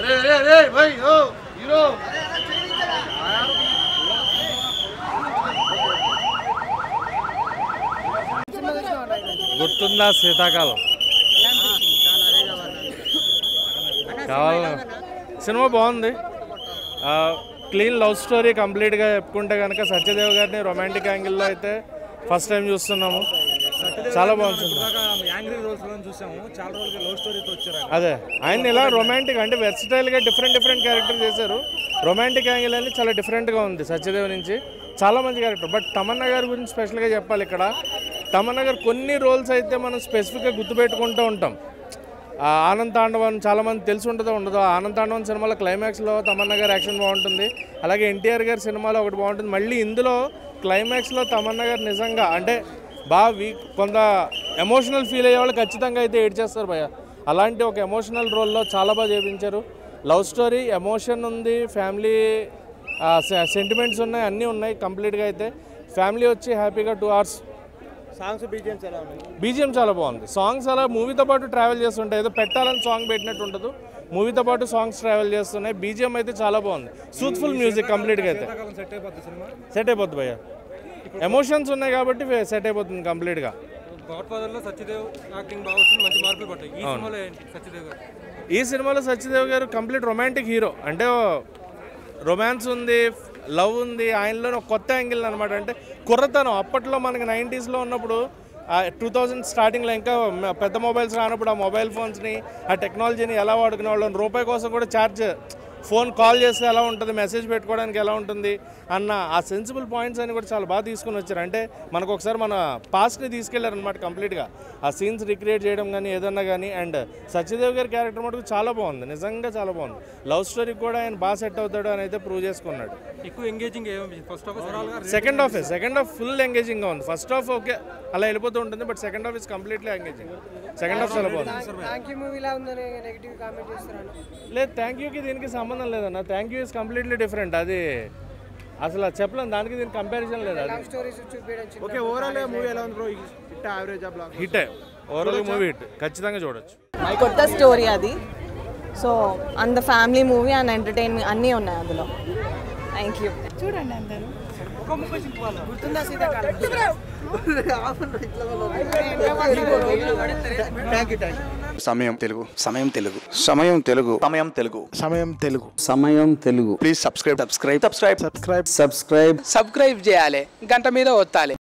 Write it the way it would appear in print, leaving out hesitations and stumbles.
గుర్తుందా శీతాకాలం కావాల సినిమా బాగుంది. క్లీన్ లవ్ స్టోరీ కంప్లీట్గా చెప్పుకుంటే కనుక సత్యదేవ్ గారిని రొమాంటిక్ యాంగిల్లో అయితే ఫస్ట్ టైం చూస్తున్నాము. చాలా బాగుంది. అదే ఆయన ఇలా రొమాంటిక్ అంటే వెర్సిటైల్గా డిఫరెంట్ క్యారెక్టర్ చేశారు. రొమాంటిక్ యాంగిల్ అని చాలా డిఫరెంట్గా ఉంది సత్యదేవ్ నుంచి. చాలా మంచి క్యారెక్టర్. బట్ తమన్నా గారి గురించి స్పెషల్గా చెప్పాలి. ఇక్కడ తమన్నా గారు కొన్ని రోల్స్ అయితే మనం స్పెసిఫిక్గా గుర్తుపెట్టుకుంటూ ఉంటాం. ఆనంద్ తాండవన్ చాలామంది తెలిసి ఉంటుందో ఉండదో. ఆనంద్ తాండవన్ సినిమాలో క్లైమాక్స్లో తమన్నా గారి యాక్షన్ బాగుంటుంది. అలాగే ఎన్టీఆర్ గారి సినిమాలో ఒకటి బాగుంటుంది. మళ్ళీ ఇందులో క్లైమాక్స్లో తమన్నా గారు నిజంగా అంటే బాగా కొంత ఎమోషనల్ ఫీల్ అయ్యే వాళ్ళు ఖచ్చితంగా అయితే ఏడ్చేస్తారు భయ్య. అలాంటి ఒక ఎమోషనల్ రోల్లో చాలా బాగా చేయించారు. లవ్ స్టోరీ, ఎమోషన్ ఉంది, ఫ్యామిలీ సెంటిమెంట్స్ ఉన్నాయి, అన్నీ ఉన్నాయి. కంప్లీట్గా అయితే ఫ్యామిలీ వచ్చి హ్యాపీగా 2 hours. సాంగ్స్ బీజిఎం చాలా బాగుంది. సాంగ్స్ అలా మూవీతో పాటు ట్రావెల్ చేస్తుంటాయి. ఏదో పెట్టాలని సాంగ్ పెట్టినట్టు ఉండదు. మూవీతో పాటు సాంగ్స్ ట్రావెల్ చేస్తున్నాయి. బీజిఎం అయితే చాలా బాగుంది. సూత్ఫుల్ మ్యూజిక్ కంప్లీట్గా అయితే సెట్ అయిపోద్ది భయ్య. ఎమోషన్స్ ఉన్నాయి కాబట్టి సెట్ అయిపోతుంది కంప్లీట్గా. ఈ సినిమాలో Satyadev garu complete romantic hero. అంటే రొమాన్స్ ఉంది, లవ్ ఉంది, ఆయనలో ఒక కొత్త యాంగిల్ అనమాట. అంటే కుర్రతనం. అప్పట్లో మనకి 90sలో ఉన్నప్పుడు 2000 స్టార్టింగ్లో ఇంకా పెద్ద మొబైల్స్ రానప్పుడు ఆ మొబైల్ ఫోన్స్ని, ఆ టెక్నాలజీని ఎలా వాడుకునే వాళ్ళని, రూపాయి కోసం కూడా ఛార్జ్ ఫోన్ కాల్ చేస్తే ఎలా ఉంటుంది, మెసేజ్ పెట్టుకోవడానికి ఎలా ఉంటుంది అన్న ఆ సెన్సిబుల్ పాయింట్స్ అని కూడా చాలా బాగా తీసుకుని వచ్చారు. అంటే మనకు ఒకసారి మన పాస్ట్ని తీసుకెళ్లారనమాట కంప్లీట్గా. ఆ సీన్స్ రిక్రియేట్ చేయడం కానీ ఏదన్నా కానీ. అండ్ సత్యదేవ్ గారి క్యారెక్టర్ మటుకు చాలా బాగుంది, నిజంగా చాలా బాగుంది. లవ్ స్టోరీకి కూడా ఆయన బాగా సెట్ అవుతాడు అని అయితే ప్రూవ్ చేసుకున్నాడు. ఎక్కువ ఎంగేజింగ్ సెకండ్ హాఫ్ ఫుల్ ఎంగేజింగ్గా ఉంది. ఫస్ట్ హాఫ్ ఓకే అలా వెళ్ళిపోతూ ఉంటుంది. But second half is completely engaging. Second half చాలా బాగుంది. లేదు, థ్యాంక్ యూకి దీనికి సంబంధం లేదన్న. Thank you is completely different. అది అసలు చెప్పలేం, దానికి దీనికి కంపారిజన్ లేదు. హిట్ ఓవరాల్ మూవీ హిట్, ఖచ్చితంగా చూడొచ్చు. కొత్త స్టోరీ అది. సో అంత ఫ్యామిలీ మూవీ అండ్ ఎంటర్టైన్మెంట్ అన్నీ ఉన్నాయి అందులో. Thank you. చూడండి అందరూ. సమయం తెలుగు, సమయం తెలుగు, సమయం తెలుగు, సమయం తెలుగు, సమయం తెలుగు, సమయం తెలుగు. ప్లీజ్ సబ్స్క్రైబ్ చేయాలి, గంట మీద ఒత్తాలి.